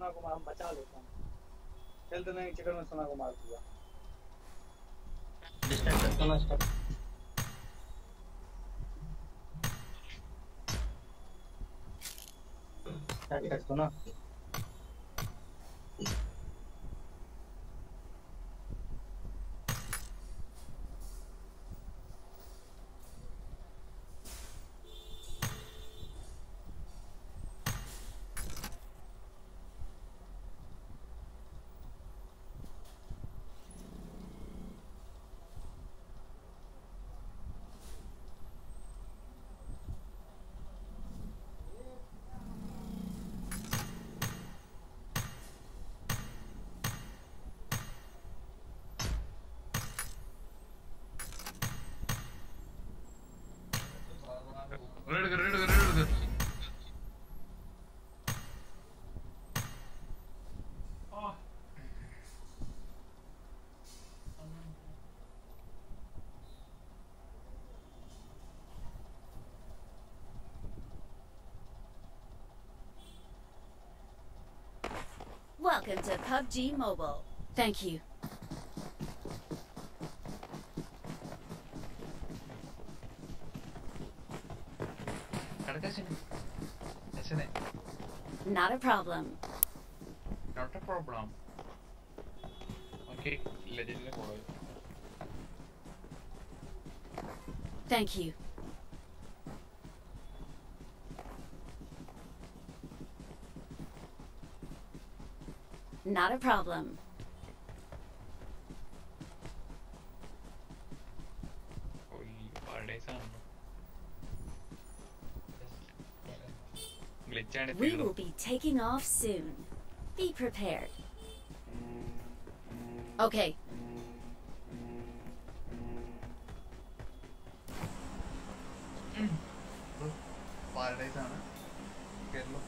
सोना को मैं बचा लेता हूँ। चलते नहीं चक्कर में सोना को मार दिया। डिस्टेंस कर सोना स्टॉप। स्टार्ट कर सोना। Welcome to PUBG Mobile. Thank you. Not a problem. Not a problem. Okay, legend. Thank you. Not a problem. We will be taking off soon. Be prepared. Okay. Paradise ആണ് കേരളം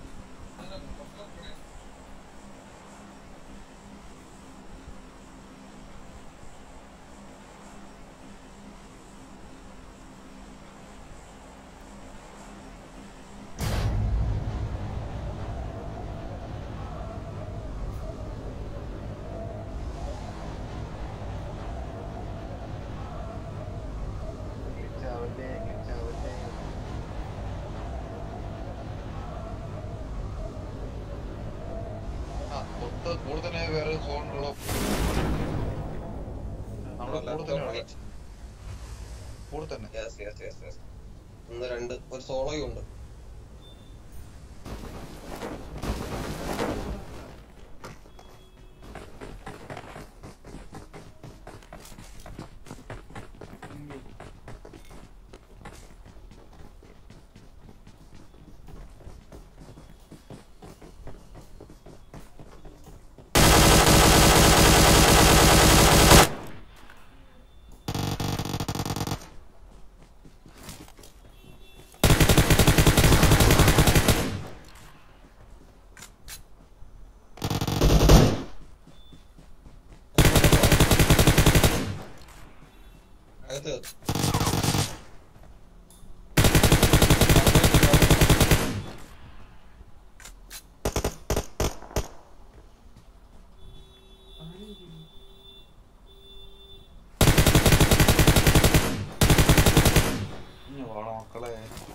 കൂടുതൽ വേറെ സോണുള്ള കൂടെ തന്നെ ഒന്ന് രണ്ട് ഒരു സോളോയും ഉണ്ട്. മക്കളെ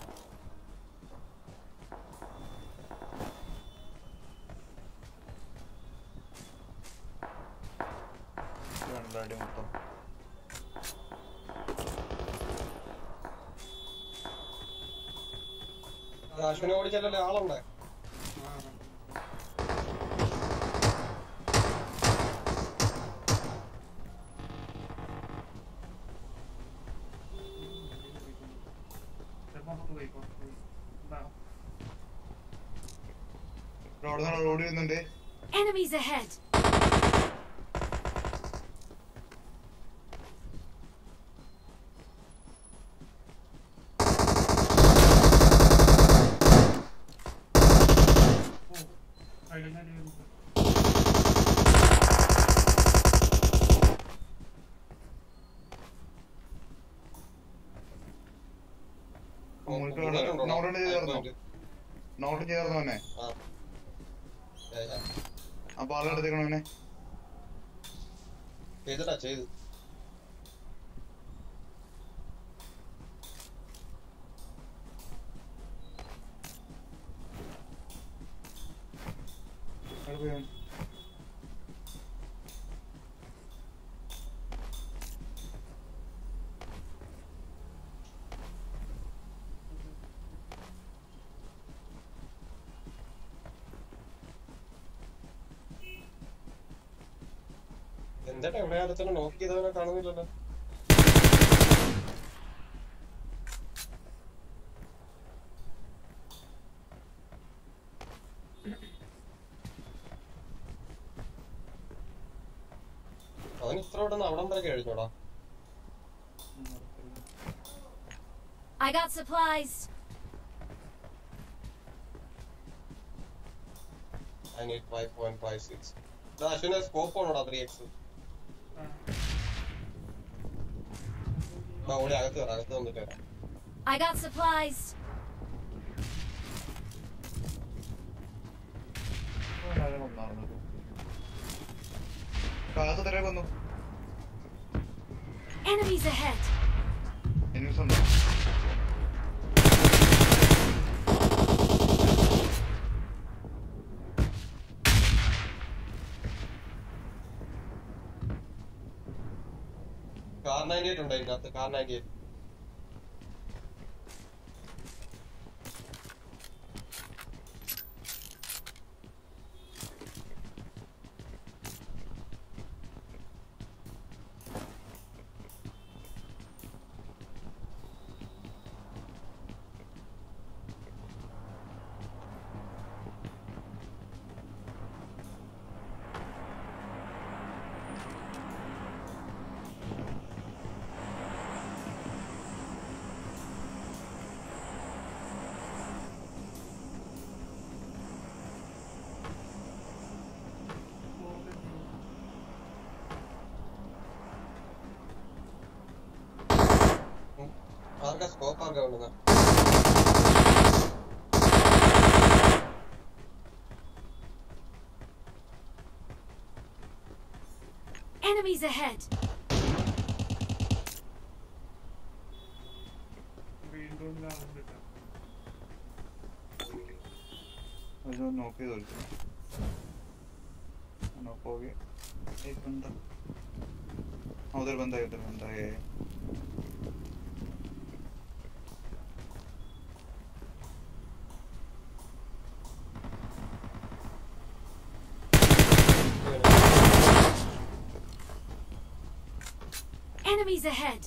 രണ്ടാടി മൊത്തം അശ്വിനെ ഓടിച്ചല്ലേ ആളുണ്ടേ? Enemies ahead. നോട്ട് ചേർന്നു തന്നെ ആ പാലെടുത്തേക്കണവനെ. ചെയ്തടാ ചെയ്തു. അവിടെ പോയി അവൻ. എന്താ എവിടെ അടുത്തന്നെ നോക്കി ചെയ്തവനെ കാണുന്നില്ലല്ലോ. അവൻ ഇത്ര ഇവിടെ അവിടം വരെ കഴിഞ്ഞോടാ. I got supplies. I need 5.56. അശ്വിനെ സ്കോപ്പ് ആണോടാ 3x. ഓടി അകത്ത് കയറാം, അകത്ത് വന്നിട്ട് വരാം. I got supplies. കാത്ത് തരേ വന്നു. Enemies ahead. എനിമീസ് ഉണ്ടോ? കാർ 98 ഉണ്ട് അതിനകത്ത്. കാർ 98. ആർക്കാ സ്കോപ്പ് ആർക്കാ വേണ്ടുന്നത്? Enemies ahead. നോക്ക് ചെയ്ത് കളിച്ചു. നോക്കോगे एक बंदा उधर बंदा है. Enemies ahead.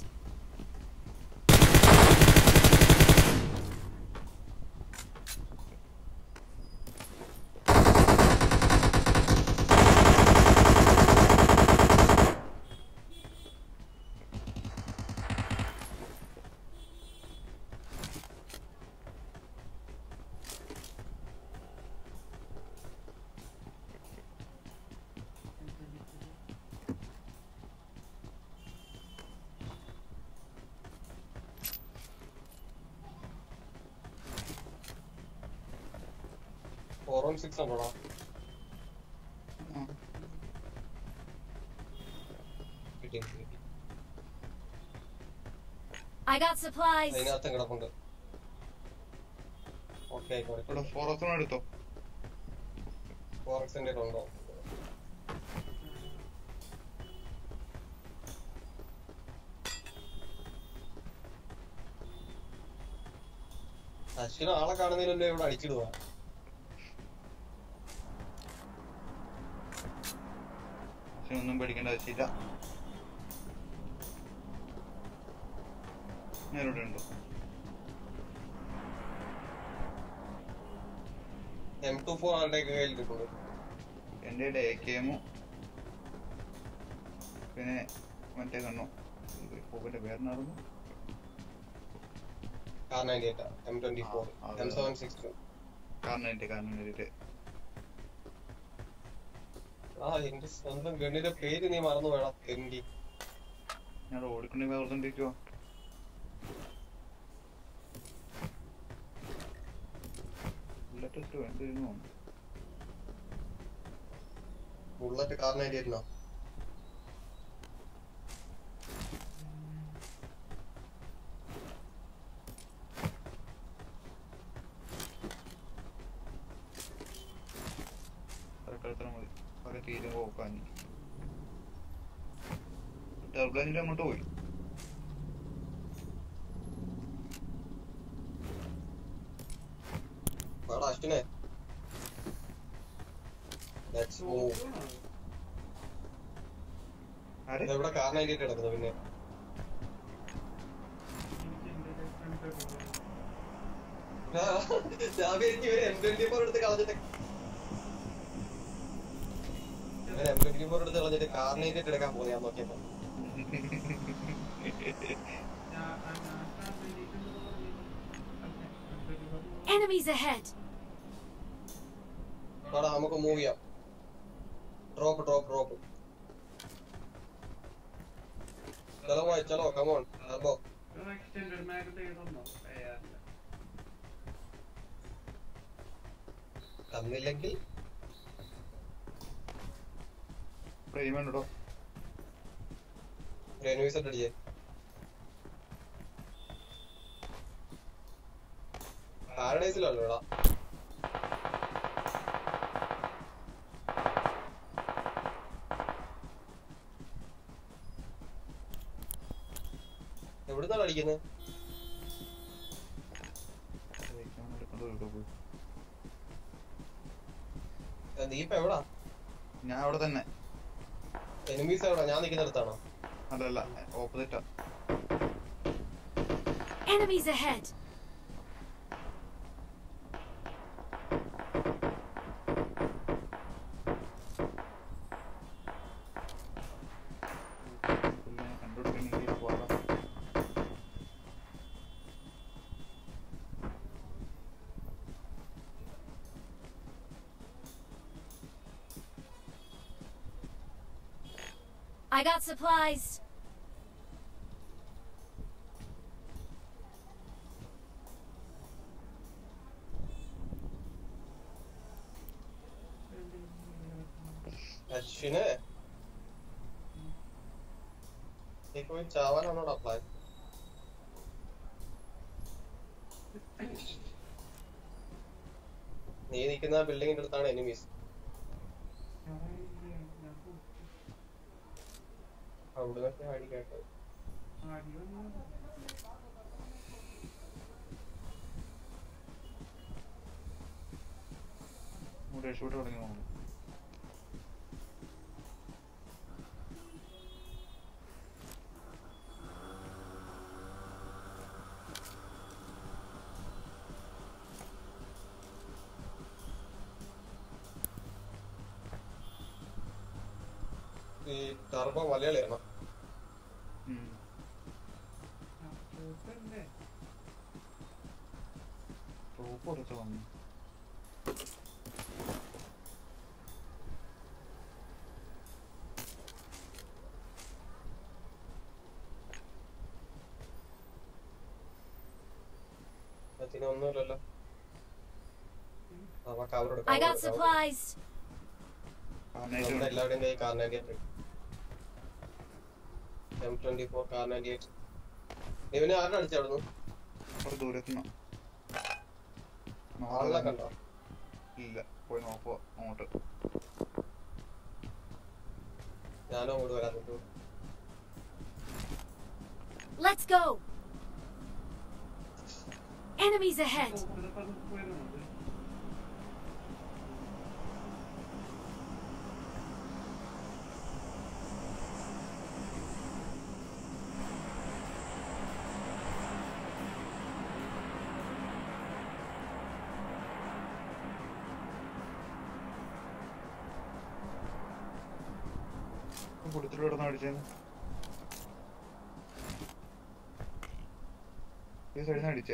ഫോറും 6 ഉണ്ടോടാ? I got supplies. അതിനകത്തും കിടപ്പുണ്ട്. ഓക്കെ ആയിക്കോട്ടെ. ഫോറസ്റ്റ് എടുത്തോ. 4x ഉണ്ടോ? അശ്വിന് ആളെ കാണുന്നതിലല്ലേ ഇവിടെ അടിച്ചിടുക. ഒന്നും പേടിക്കേണ്ട ആവശ്യമില്ല. ഞാനിവിടെ ഉണ്ടോ? M24 ആളുടെ കയ്യിൽ കിട്ടുള്ളൂ. എൻ്റെ AKM പിന്നെ മറ്റേ കണ്ണു പൂവിന്റെ പേരിനായിരുന്നു. കാർ 98 M24 M762 കാർ 98 എന്റെ സ്വന്തം ഗണ്ണിന്റെ പേര് നീ മറന്നു വേണം. തെണ്ടി ഞാൻ ഓടിക്കൊണ്ടേ ഓർത്തോണ്ടിരിക്കുവാ. ബുള്ളറ്റ് എന്തിരുന്നു ബുള്ളറ്റ് കാറിനായിട്ട് ഇരുന്നോ? അതൊക്കെ മതി. പല തീരും പോക്കാൻ ടർബുലൻസിൽ അങ്ങോട്ട് പോയി. അശ്വിനെ ആരെ എവിടെ കാറിനായിട്ട് കിടക്കുന്നത്? പിന്നെ ഞാൻ എനിക്ക് ഇവര് M24 എടുത്ത് കളഞ്ഞിട്ട് M24 എടുത്ത് കളഞ്ഞിട്ട് കാറിനായിട്ട് എടുക്കാൻ പോകുന്ന ഞാൻ നോക്കിയപ്പോ Enemies ahead! ആടാ നമുക്ക് മൂവ് ചെയ്യാം. Drop drop drop. ചലോ ഭായ് ചലോ കമോൺ ടർബോ. തന്നില്ലെങ്കിൽ ഫ്രെയിം ഉണ്ടോ? റെനോയ്സ് അടിച്ചേ. പാരഡൈസിലല്ലോടാ. എവിടുന്നാണ് അടിക്കുന്നത്? നീ ഇപ്പൊ എവിടാ? ഞാൻ അവിടെ തന്നെ. എനിമീസ് എവിടാ? ഞാൻ നിൽക്കുന്നിടത്താണോ? അല്ലല്ല, ഓപ്പോസിറ്റാ. Enemies ahead! I got supplies. അശ്വിനെ നീ പോയി ചാവാനാണോടാ പ്ലാൻ? നീ നിൽക്കുന്ന ബിൽഡിങ്ങിന്റെ അടുത്താണ് എനിമീസ്. അവിടുന്നൊക്കെ അടി കേട്ടത്. രക്ഷപ്പെട്ട് തുടങ്ങി നോക്കും. ഈ ടർബോ മലയാളിയാണോ? ടോപ്പ് കുറച്ച് വന്നു. ഒന്നുമില്ലല്ലോ. I got supplies. എല്ലാവരുടെയും കൈ കാർ 98 M24 കാർ 98. ഇവനെ ആരുടെ അടിച്ചവിടുന്നു? ദൂരത്തുനിന്ന് ആളെ കണ്ടോ? ഇല്ല, പോയി നോക്കുക അങ്ങോട്ട്. ഞാനും അങ്ങോട്ട് വരാൻ പറ്റൂ. Let's go. Enemies ahead. കൊടുത്തിട്ട് കിടന്ന് അടിച്ചേന്ന്. ഈ സൈഡിൽ നിന്ന് അടിച്ചേ.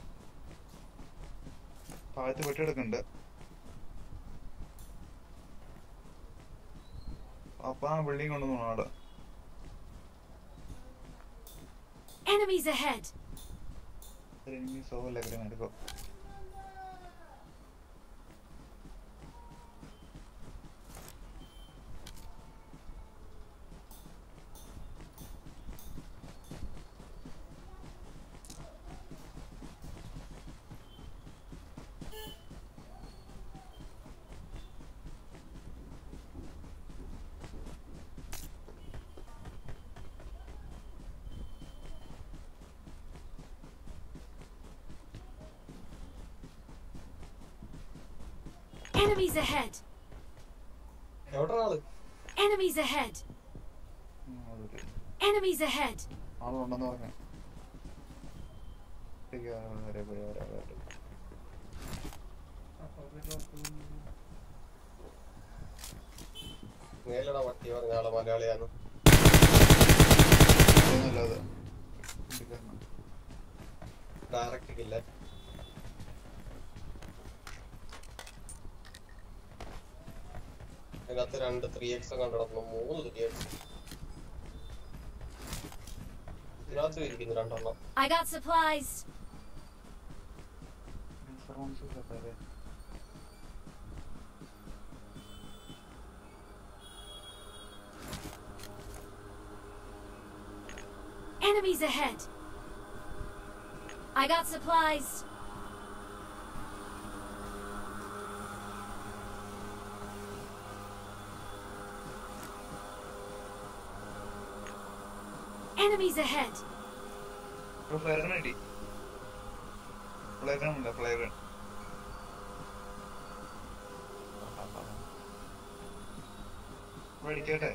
താഴത്ത് വെട്ടിയെടുക്കുന്നുണ്ട്. അപ്പൊ ആ ബിൽഡിംഗ് കൊണ്ടുവന്നു അവിടെ. Enemies ahead! enemies over like go. Enemies ahead! എവിടെ ആള്? Enemies ahead! Enemies ahead! ആളുണ്ടെന്ന് പറഞ്ഞു. നേരിടാ പട്ടി പറഞ്ഞ ആള് മലയാളിയാണ്. ഡയറക്റ്റ് കില്ല. അതിനകത്ത് 2 3x കണ്ടിടന്നു, 3 3x. ഇതിനകത്ത് ഇരിക്കുന്നു 2 എണ്ണം. I got supplies! Enemies ahead! I got supplies! Enemies ahead! Flare gun ready. Flare gun ഉണ്ട്, flare gun. അടിക്കട്ടെ.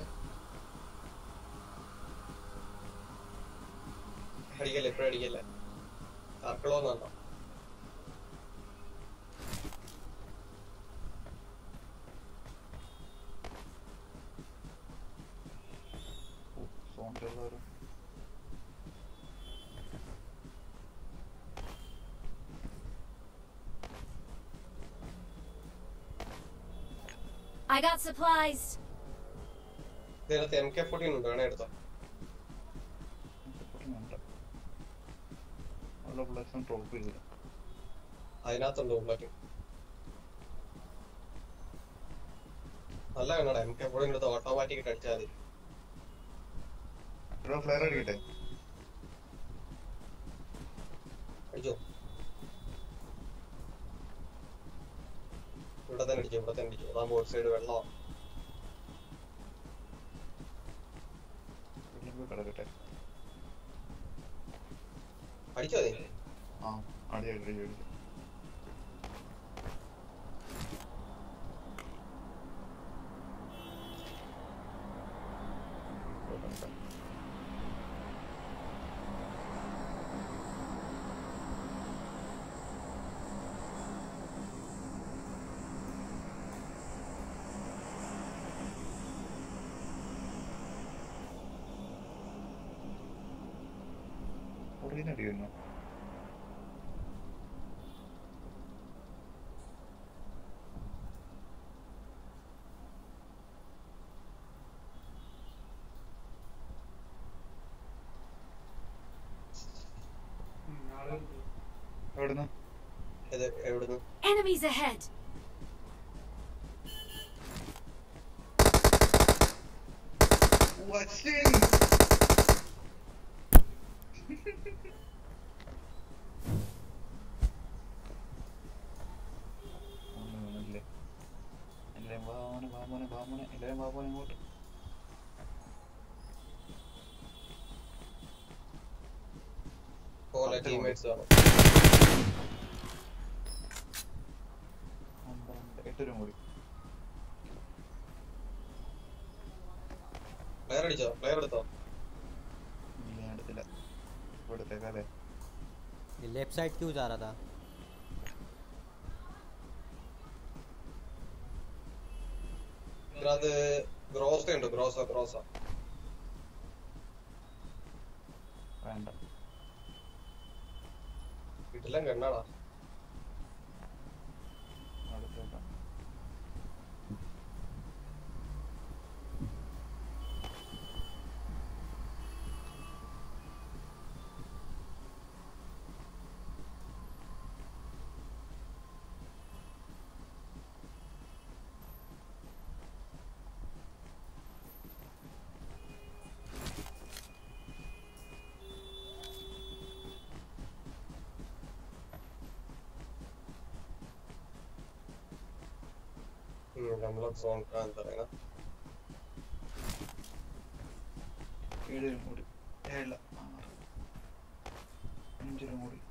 അടിക്കല്ലേ, ഇപ്പഴും അടിക്കല്ലേ. സർക്കിളോന്നോ സോൺ ചെറുതാരും. I got supplies! ഇതിനകത്ത് MK14 ഉണ്ട്, വേണേ എടുത്തോ. അതിനകത്തുണ്ട് ബുള്ളറ്റ്. നല്ല കണ്ണട. MK14 എടുത്ത് ഓട്ടോമാറ്റിക് ഇട്ട് അടിച്ചാൽ മതി. ഫ്ലെയർ അടിക്കട്ടെ. അടിച്ചോ. ഇവിടെ തന്നെ അടിച്ചു, ഇവിടെ തന്നെ അടിച്ചു. അതാകുമ്പോ ഒരു സൈഡ് വെള്ളമാണ്. കിടക്കട്ടെ. അടിച്ചോ നീ? ആ അടിച്ചു. അടിക്കുന്നു. എവിടുന്ന്? എവിടുന്ന്? Enemies ahead! What's in? എല്ലാരും വാമോനെ ഇങ്ങോട്ട്. പോലെ ടീംമേറ്റ്സ് ആണ്. 8 രൂപ കൂടി. പ്ലെയർ അടിച്ചോ? പ്ലെയർ എടുത്തോ? ഞാൻ എടുത്തില്ല. എടുത്തേക്കാല്ലേ. लेफ्ट साइड क्यों जा रहा था? ഇതിനകത്ത് ഗ്രോസ ഉണ്ട്. ഗ്രോസ വേണ്ട. വീട്ടിലും കണ്ണാടാ. അടുത്തേക്കാം. हम लोग जोन का अंदर है ना 7 കൂടി 7 6 5 കൂടി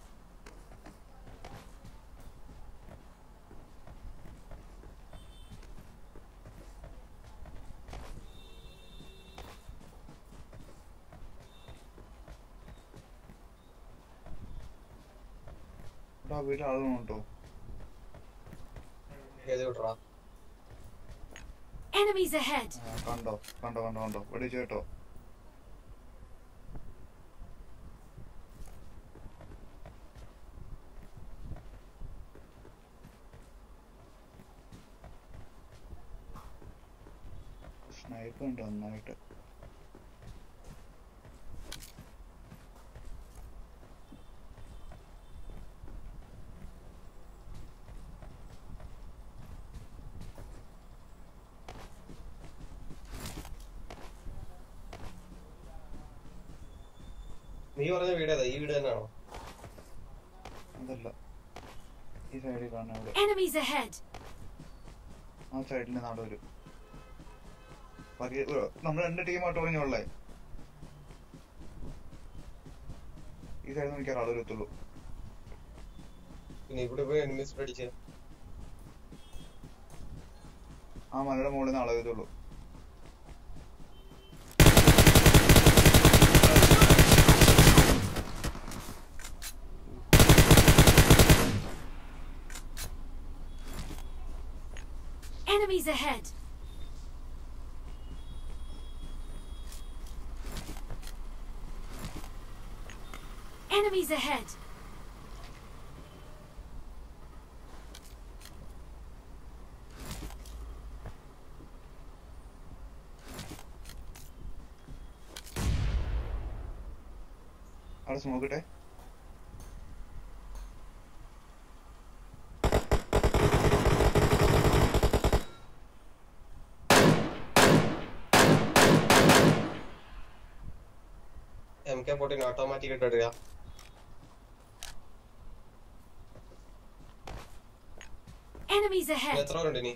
വീട്ടിൽ ആളുകളുണ്ടോ ഏത് വിടറാ Enemies ahead! കണ്ടോ വെടിച്ചു കേട്ടോ സ്നൈപ്പ് ഉണ്ട് നന്നായിട്ട് നീ പറഞ്ഞ വീട് ഏതാ ഈ വീട് തന്നെയാണോ അതല്ല ഈ സൈഡിൽ കാണാൻ ഇവിടെ Enemies ahead! ആ സൈഡിന്റെ നടുവില് നമ്മൾ 2 ടീമായിട്ട് ഒളിഞ്ഞുള്ളേ ഈ സൈഡിൽ എനിക്ക് ആള് വരത്തുള്ളൂ പിന്നെ ഇവിടെ പോയി എനിമീസ് അടിച്ചേ ആ മലയുടെ മുകളിൽ നിന്ന് ആളെ വരത്തുള്ളൂ Enemies ahead! Enemies ahead! അവിടെ സ്മോക്കിട്ടെ MK14 ഓട്ടോമാറ്റിക് ആയിട്ട് ഇടുക Enemies ahead! എത്ര പേരുണ്ട് ഇനി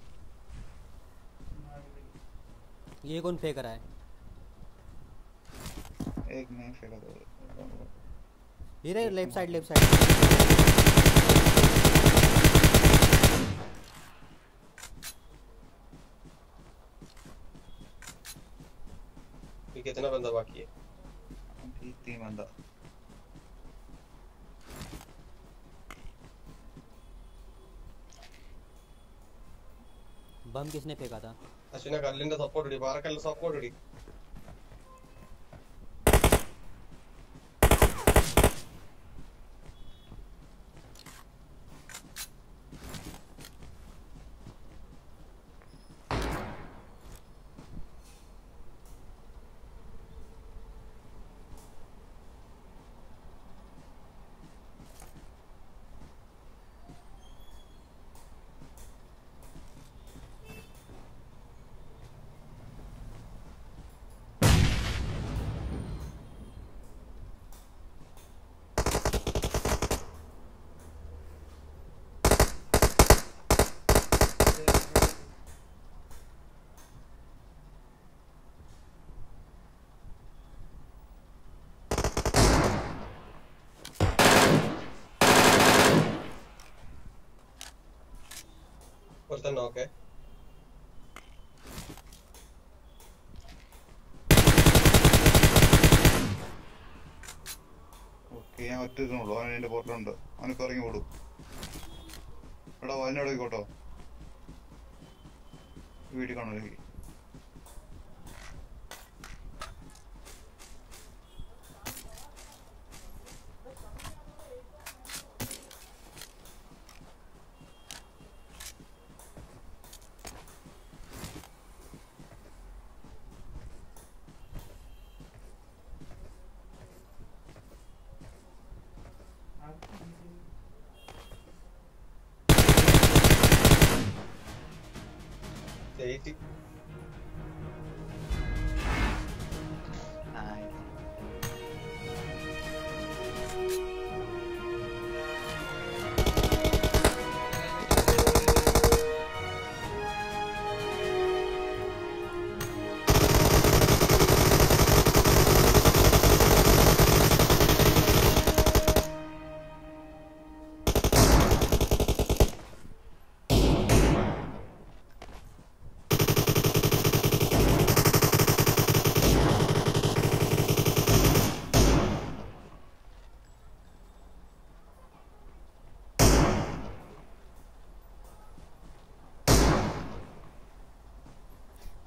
ये कौन फेंक रहा है एक नहीं फेंका तो इधर लेफ्ट साइड ये कितना बंदा बाकी है 3 बंदा बम किसने फेंका था അശ്വിനെ കല്ലിന്റെ സപ്പോർട്ട് ഇടി പാറക്കല്ലിന്റെ സപ്പോർട്ട് ഇടി ഒരുത്തൻ നോക്കേ ഓക്കെ ഞാൻ ഒറ്റ ഇതുള്ളൂ അവൻ എന്റെ പോർട്ടിലുണ്ട് അവനൊക്കെ ഇറങ്ങി ഓടും എടാ അതിനോട് കേട്ടോ വീട്ടിൽ കാണുമല്ലോ ചേച്ചി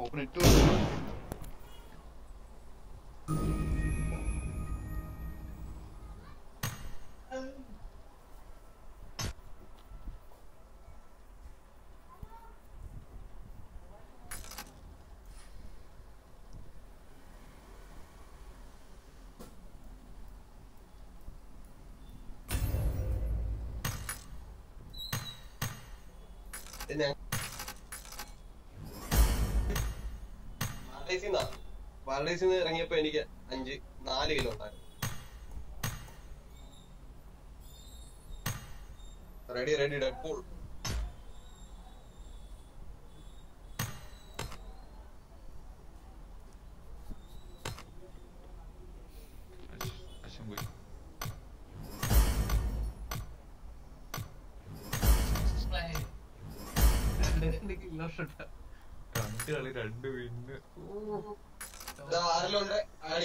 ഓപ്പൺ ഇട്ടു. പാരഡൈസിൽ നിന്ന് ഇറങ്ങിയപ്പോ എനിക്ക് 4 കിലോ ഉണ്ടായിരുന്നു. Ready dead pool. ആരെല്ലാം ആടി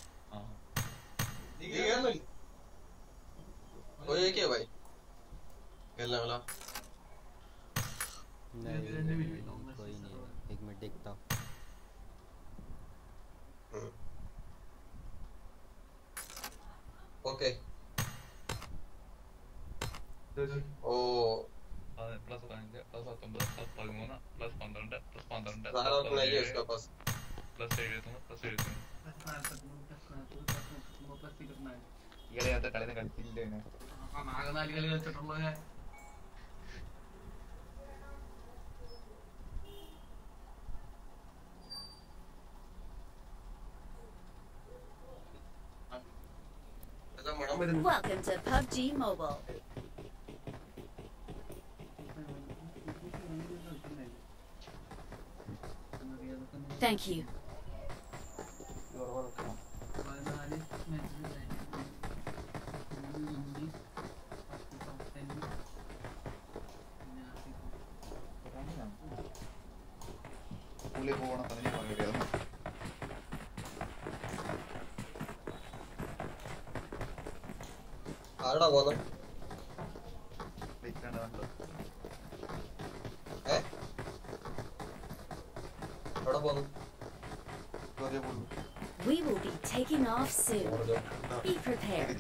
भाई खेलने नहीं कोई नहीं, 1 मिनट देखता हूँ. ओके ओ plus 15 plus 19 plus 13 plus 12 plus 12 सारा अपना ही है उसका पास प्लस 71 प्लस 71 ഇയാളെ കളിന്ന് കളിച്ചില്ലേ? നാല് കളി കളിച്ചിട്ടുള്ളത് ഞാൻ. Welcome to PUBG Mobile. Thank you. സ്കൂളിൽ പോകണം തന്നെ പറയുകയായിരുന്നു. ആരടാ പോകുന്നത്? എവിടെ പോകുന്നു? We will be taking off soon. Be prepared.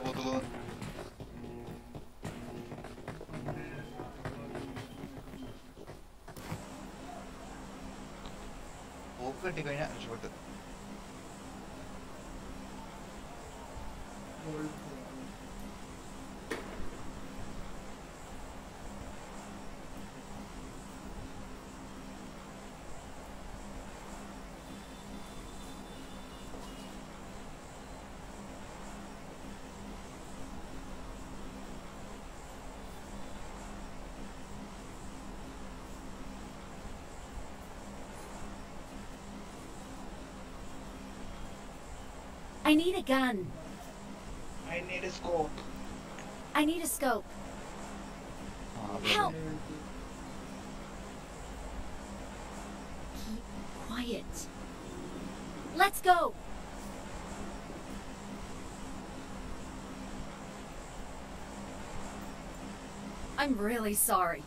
പോക്ക് കെട്ടിക്കഴിഞ്ഞാൽ രക്ഷപ്പെട്ട്. I need a gun. I need a scope. I need a scope. Help! Keep quiet. Let's go! I'm really sorry.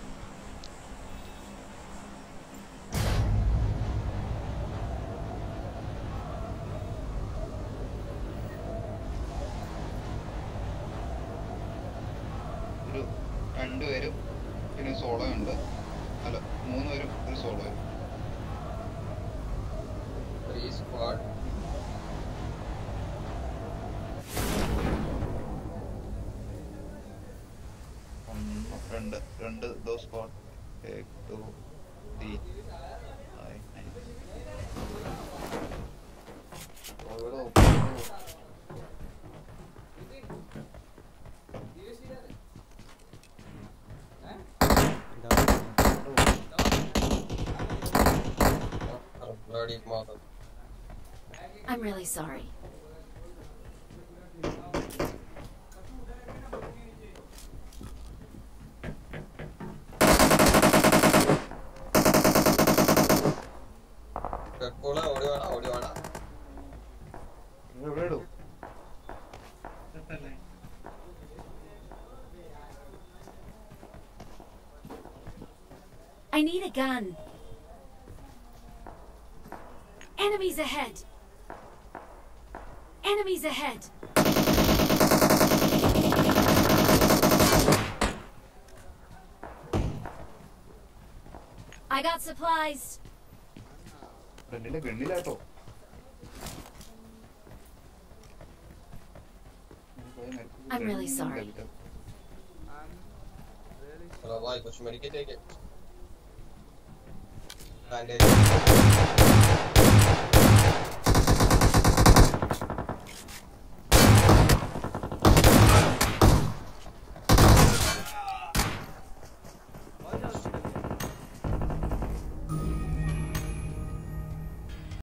രണ്ടുപേരും പിന്നെ സോളോ ഉണ്ട്. അല്ല 3 പേരും ഒരു സോളോ. രണ്ട് ദോ squad. 1 2 3 I'm really sorry. I need a gun. Enemies ahead! Enemies ahead! I got supplies. ഫ്രണ്ടിലെ ഗണ്ണിലാട്ടോ. I'm really sorry. चलो भाई कुछ मेडिकेट है क्या? बैंडेज